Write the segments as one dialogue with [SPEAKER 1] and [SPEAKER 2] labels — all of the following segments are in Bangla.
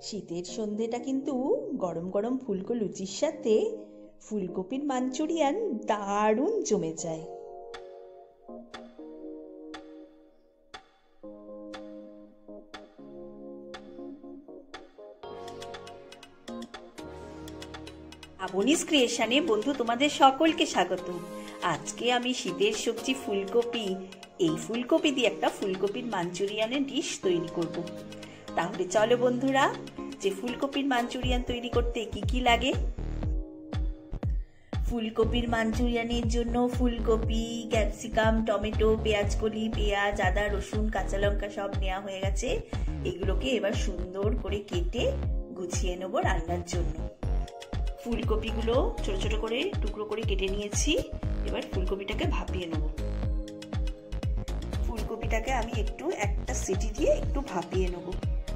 [SPEAKER 1] শীতের সন্ধেটা কিন্তু গরম গরম ফুলকো লুচির সাথে ফুলকপির মাঞ্চুরিয়ান দারুণ জমে যায়। আবনিস ক্রিয়েশনে বন্ধু তোমাদের সকলকে স্বাগত। আজকে আমি শীতের সবজি ফুলকপি, এই ফুলকপি দিয়ে একটা ফুলকপির মাঞ্চুরিয়ানের ডিশ তৈরি করব। তাহলে চলো বন্ধুরা, যে ফুলকপির মাঞ্চুরিয়ান তৈরি করতে কি কি লাগে। ফুলকপির মাঞ্চুরিয়ানের জন্য ফুলকপি, ক্যাপসিকাম, টমেটো, পেঁয়াজকলি, পেঁয়াজ, আদা, রসুন, কাঁচা লঙ্কা সব নেওয়া হয়ে গেছে। এগুলোকে এবার সুন্দর করে কেটে গুছিয়ে নেব রান্নার জন্য। ফুলকপিগুলো ছোট ছোট করে টুকরো করে কেটে নিয়েছি। এবার ফুলকপিটাকে ভাপিয়ে নেব। ফুলকপিটাকে আমি একটা সিটি দিয়ে একটু ভাপিয়ে নেব।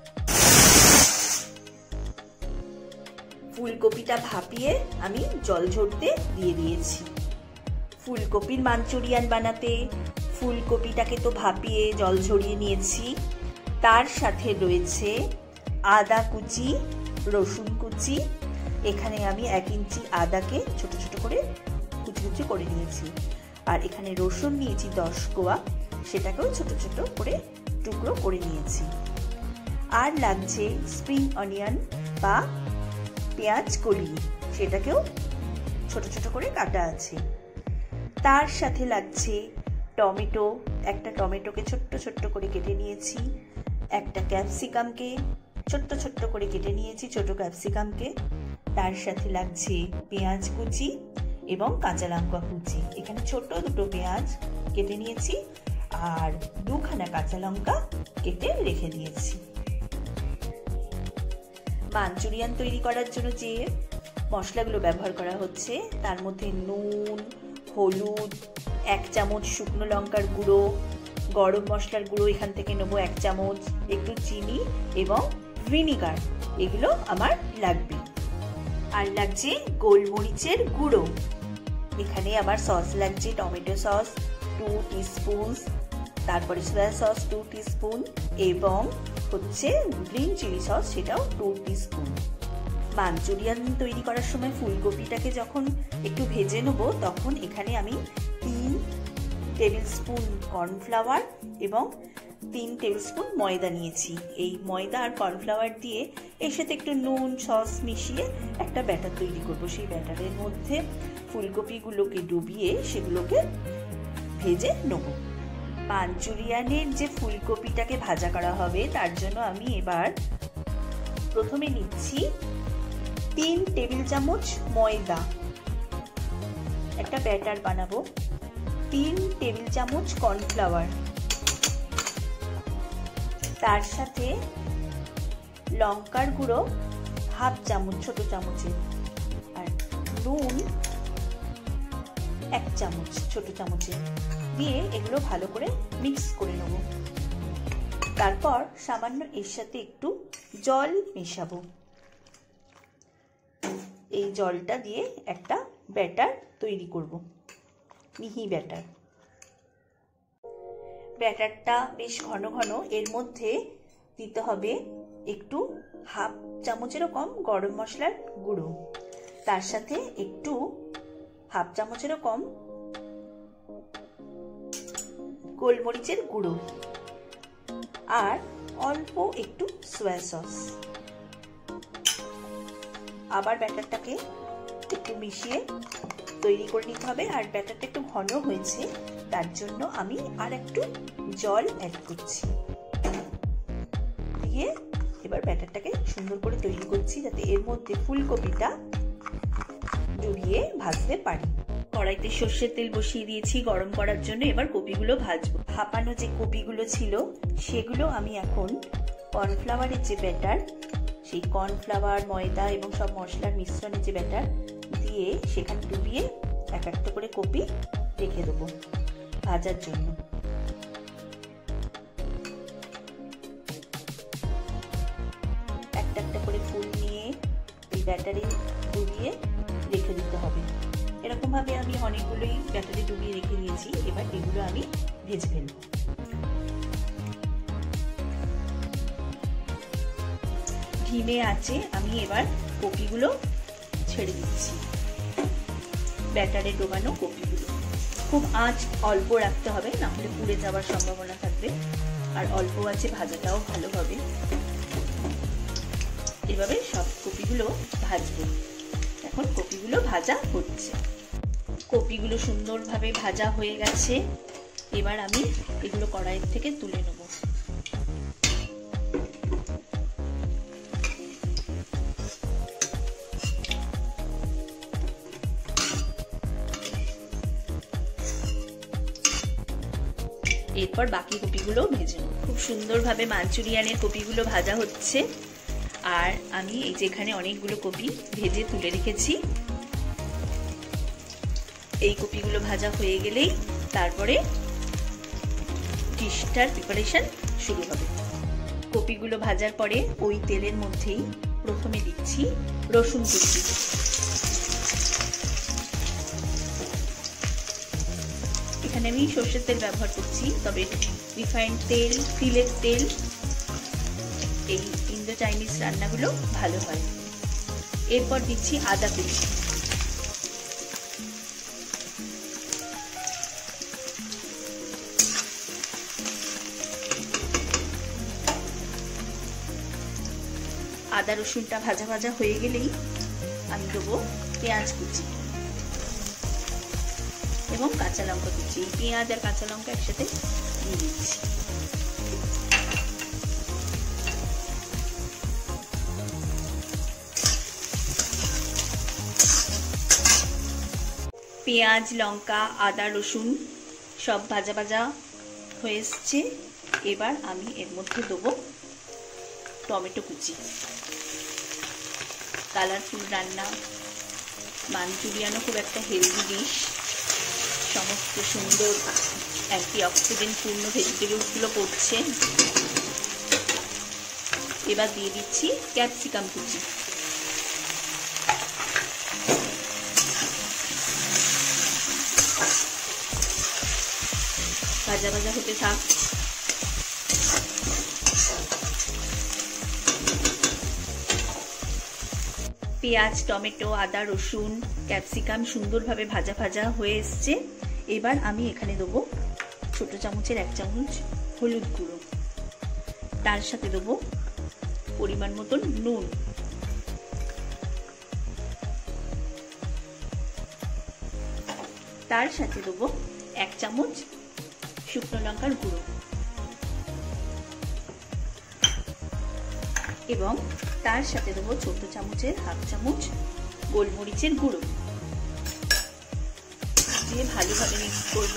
[SPEAKER 1] ফুলকপিটা ভাপিয়ে আমি জল ঝরতে দিয়ে দিয়েছি। ফুলকপির মাঞ্চুরিয়ান বানাতে ফুলকপিটাকে তো ভাপিয়ে জল ঝরিয়ে নিয়েছি, তার সাথে রয়েছে আদা কুচি, রসুন কুচি। এখানে আমি 1 ইঞ্চি আদাকে ছোট ছোট করে কুচি কুচি করে নিয়েছি। আর এখানে রসুন নিয়েছি 10 কোয়া, সেটাকেও ছোট ছোট করে টুকরো করে নিয়েছি। আর লাগছে স্প্রিং অনিয়ন বা পেঁয়াজ কলি, সেটাকেও ছোট ছোট করে কাটা আছে। তার সাথে লাগছে টমেটো, একটা টমেটোকে ছোট্ট ছোট্ট করে কেটে নিয়েছি। একটা ক্যাপসিকামকে ছোট্ট ছোট্ট করে কেটে নিয়েছি, ছোট ক্যাপসিকামকে। তার সাথে লাগছে পেঁয়াজ কুচি এবং কাঁচা লঙ্কা কুচি। এখানে ছোট দুটো পেঁয়াজ কেটে নিয়েছি আর 2খানা কাঁচা লঙ্কা কেটে রেখে দিয়েছি। মাঞ্চুরিয়ান তৈরি করার জন্য যে মশলাগুলো ব্যবহার করা হচ্ছে তার মধ্যে নুন, হলুদ, 1 চামচ শুকনো লঙ্কার গুঁড়ো, গরম মশলার গুঁড়ো এখান থেকে নেবো 1 চামচ, একটু চিনি এবং ভিনিগার, এগুলো আমার লাগবে। আর লাগছে গোলমরিচের গুঁড়ো। এখানে আমার সস লাগছে টমেটো সস 2 টিস্পুন, তারপরে সয়া সস 2 টিস্পুন এবং হচ্ছে গ্রিন চিলি সস, সেটাও 2 টিস্পুন। মাঞ্চুরিয়ান তৈরি করার সময় ফুলকপিটাকে যখন একটু ভেজে নেব, তখন এখানে আমি 3 টেবিল স্পুন কর্নফ্লাওয়ার এবং 3 টেবিল স্পুন ময়দা নিয়েছি। এই ময়দা আর কর্নফ্লাওয়ার দিয়ে এর সাথে একটু নুন সস মিশিয়ে একটা ব্যাটার তৈরি করব। সেই ব্যাটারের মধ্যে ফুলকপিগুলোকে ডুবিয়ে সেগুলোকে ভেজে নেব। মাঞ্চুরিয়ানের যে ফুলকপিটাকে ভাজা করা হবে তার জন্য আমি এবার প্রথমে নিচ্ছি 3 টেবিল চামচ ময়দা, একটা ব্যাটার বানাবো। 3 টেবিল চামচ কর্নফ্লাওয়ার, তার সাথে লঙ্কার গুঁড়ো 1/2 চামচ ছোট চামচে, আর নুন 1 চামচ ছোট চামচে দিয়ে এগুলো ভালো করে মিক্স করে নেব। তারপর সামান্য এর সাথে একটু জল মেশাবো। এই জলটা দিয়ে একটা ব্যাটার তৈরি করব, মিহি ব্যাটার। ব্যাটারটা বেশ ঘন ঘন। এর মধ্যে দিতে হবে একটু 1/2 চামচেরও কম গরম মশলার গুঁড়ো, তার সাথে একটু 1/2 চামচেরও কম গোলমরিচের গুঁড়ো আর অল্প একটু সয়া সস। আবার ব্যাটারটাকে একটু মিশিয়ে তৈরি করে নিতে হবে। আর ব্যাটারটা একটু ঘন হয়েছে, তার জন্য আমি আর একটু জল অ্যাড করছি। দিয়ে এবার ব্যাটারটাকে সুন্দর করে তৈরি করছি, যাতে এর মধ্যে ফুলকপিটা ডুবিয়ে ভাজতে পারি। কড়াইতে সর্ষের তেল বসিয়ে দিয়েছি গরম করার জন্য। এবার কপিগুলো ভাজবো। ভাপানো যে কপিগুলো ছিল সেগুলো আমি এখন কর্নফ্লাওয়ারের যে ব্যাটার, সেই কর্নফ্লাওয়ার, ময়দা এবং সব মশলার মিশ্রণে যে ব্যাটার দিয়ে সেখানে ডুবিয়ে একটা করে কপি রেখে দেবো ভাজার জন্য। একটা করে ফুল নিয়ে এই ব্যাটারে ডুবিয়ে রেখে দিতে হবে। এরকম ভাবে আমি অনেকগুলোই ব্যাটারে ডুবিয়ে রেখে দিয়েছি। এবার এগুলো আমি ভেজে ফেলবো। ধিমে আছে আমি এবার কপিগুলো ছেড়ে দিচ্ছি, ব্যাটারে ডোবানো কপিগুলো। খুব আঁচ অল্প রাখতে হবে, না হলে পুড়ে যাওয়ার সম্ভাবনা থাকবে, আর অল্প আছে ভাজাটাও ভালো হবে। এভাবে সব কপিগুলো ভাজবো। এখন কপিগুলো ভাজা হচ্ছে, কপিগুলো সুন্দরভাবে ভাজা হয়ে গেছে। এবার আমি এগুলো কড়াই থেকে তুলে নেব। এরপর বাকি কপিগুলো ভেজে নেব। খুব সুন্দরভাবে মাঞ্চুরিয়ানের কপিগুলো ভাজা হচ্ছে, আর আমি এই যে এখানে অনেকগুলো কপি ভেজে তুলে রেখেছি। এই কপিগুলো ভাজা হয়ে গেলেই তারপরে ডিশটার প্রিপারেশন শুরু হবে। কপিগুলো ভাজার পরে ওই তেলের মধ্যেই প্রথমে দিচ্ছি রসুন কুচি। এখানে আমি সর্ষের তেল ব্যবহার করছি, তবে রিফাইন্ড তেল, তিলের তেল, এই ইন্দো চাইনিজ রান্নাগুলো ভালো হয়। এরপর দিচ্ছি আদা কুচি। আদা রসুনটা ভাজা ভাজা হয়ে গেলেই আমি দেবো পেঁয়াজ কুচি এবং কাঁচা লঙ্কা কুচি। পেঁয়াজ আর কাঁচা লঙ্কা একসাথে দিয়ে দিচ্ছি। পেঁয়াজ, লঙ্কা, আদা, রসুন সব ভাজা ভাজা হয়ে এসছে। এবার আমি এর মধ্যে দেবো টমেটো কুচি। কালারফুল রান্না, মাঞ্চুরিয়ানও খুব একটা হেলদি ডিশ। সমস্ত সুন্দর অ্যান্টিঅক্সিডেন্ট পূর্ণ ভেজিটেবলসগুলো পড়ছে। এবার দিয়ে দিচ্ছি ক্যাপসিকাম কুচি। ভাজা ভাজা হতে থাক। পেঁয়াজ, টমেটো, আদা, রসুন, ক্যাপসিকাম সুন্দরভাবে ভাজা ভাজা হয়ে এসছে। এবার আমি এখানে দেবো ছোট চামচের 1 চামচ হলুদ গুঁড়ো, তার সাথে দেবো পরিমাণ মতন নুন, তার সাথে দেবো 1 চামচ শুকনো লঙ্কার গুঁড়ো এবং তার সাথে দেবো ছোট চামচের 1/2 চামচ গোলমরিচের গুঁড়ো দিয়ে ভালোভাবে মিক্স করব।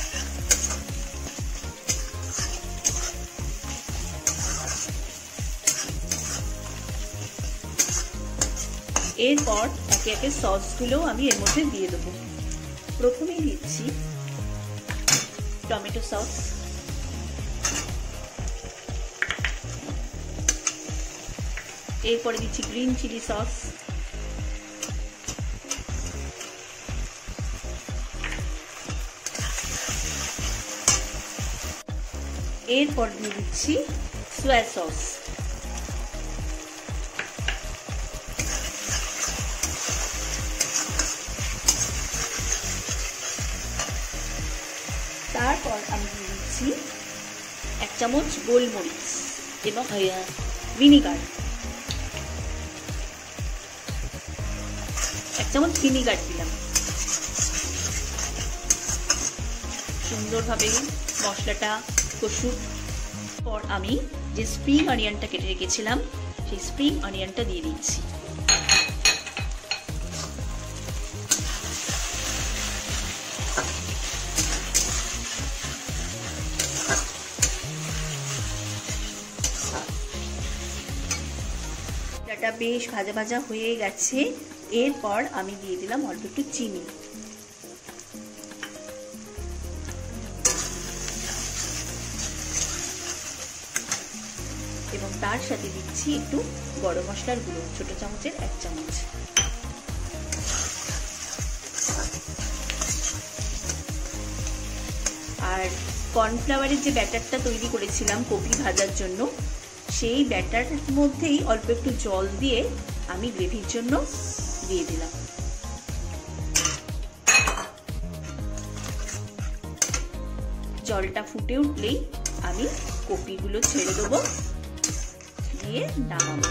[SPEAKER 1] এরপর একে একে সসগুলো আমি এর মধ্যে দিয়ে দেবো। প্রথমেই দিচ্ছি টমেটো সস, এরপরে দিচ্ছি গ্রিন চিলি সস, এরপর দিয়ে দিচ্ছি সোয়া সস, তারপর আমি দিয়ে দিচ্ছি 1 চামচ গোলমরিচ এবং ভিনিগার, 1 চামচ ভিনিগার দিলাম। সুন্দরভাবে মশলাটা কষুক। পর আমি যে স্প্রিং অনিয়নটা কেটে রেখেছিলাম সেই স্প্রিং অনিয়নটা দিয়ে দিচ্ছি। এটা বেশ ভাজা ভাজা হয়ে গেছে। এরপর আমি দিয়ে দিলাম অল্প একটু চিনি, এবং তার সাথে দিচ্ছি একটু গরম মশলার গুঁড়ো, ছোট চামচের 1 চামচ। আর কর্নফ্লাওয়ারের যে ব্যাটারটা তৈরি করেছিলাম কপি ভাজার জন্য, সেই ব্যাটারের মধ্যেই অল্প একটু জল দিয়ে আমি গ্রেভির জন্য দিয়ে দিলাম। জলটা ফুটে উঠলেই আমি কপিগুলো ছেড়ে দেবো, দিয়ে নামাবো।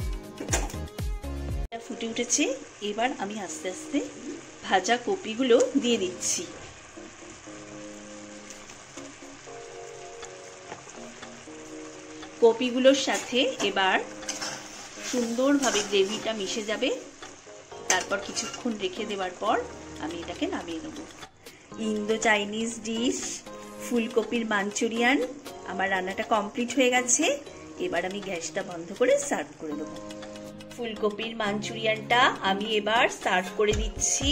[SPEAKER 1] ফুটে উঠেছে, এবার আমি আস্তে আস্তে ভাজা কপিগুলো দিয়ে দিচ্ছি। কপিগুলোর সাথে এবার সুন্দরভাবে গ্রেভিটা মিশে যাবে। তারপর কিছুক্ষণ রেখে দেওয়ার পর আমি এটাকে নামিয়ে নেব। ইন্দো চাইনিজ ডিশ ফুলকপির মাঞ্চুরিয়ান আমার রান্নাটা কমপ্লিট হয়ে গেছে। এবার আমি গ্যাসটা বন্ধ করে সার্ভ করে দেবো। ফুলকপির মাঞ্চুরিয়ানটা আমি এবার সার্ভ করে দিচ্ছি।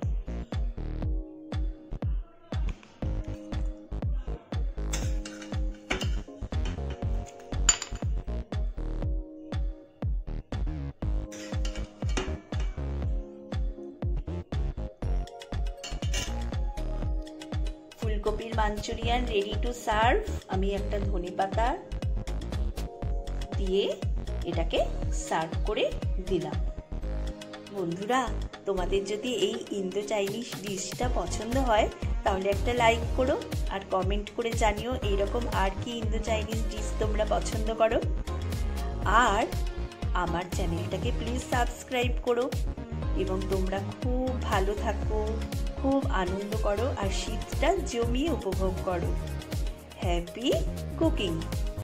[SPEAKER 1] ফুলকপির মাঞ্চুরিয়ান রেডি টু সার্ভ। আমি একটা ধনেপাতা দিয়ে এটাকে সার্ভ করে দিলাম। বন্ধুরা, তোমাদের যদি এই ইন্দো চাইনিজ ডিশটা পছন্দ হয় তাহলে একটা লাইক করো আর কমেন্ট করে জানিও এইরকম আর কি ইন্দো চাইনিজ ডিশ তোমরা পছন্দ করো। আর আমার চ্যানেলটাকে প্লিজ সাবস্ক্রাইব করো এবং তোমরা খুব ভালো থাকো, খুব আনন্দ করো আর শীতটা জমিয়ে উপভোগ করো। Happy cooking.